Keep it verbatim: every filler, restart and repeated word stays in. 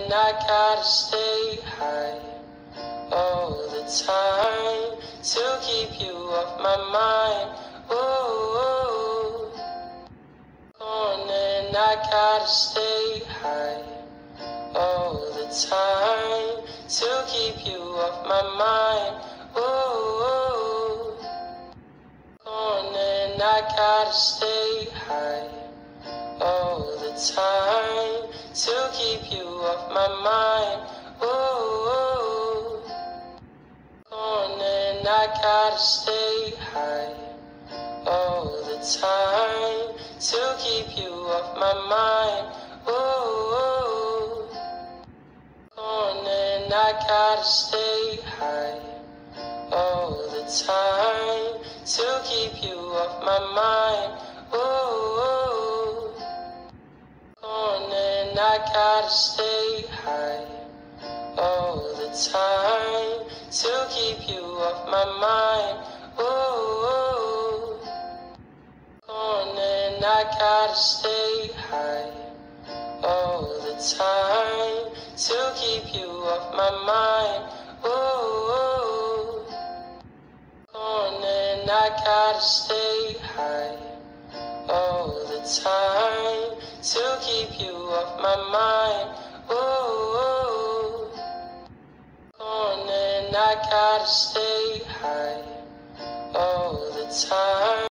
and I gotta stay high all the time to keep you off my mind. Ooh, on and I gotta stay high all the time to keep you off my mind. Ooh, on and I gotta stay high all the time to keep you off my mind. Ooh, on and I gotta stay high all the time to keep you off my mind. Ooh, on and I gotta stay high all the time to keep you off my mind. Ooh, on and I gotta stay high all the time to keep you off my mind. Ooh, on and I gotta stay high all the time to keep you off my mind. Ooh, on and I gotta stay high all the time to keep you off my mind. Ooh, on and I gotta stay high all the time.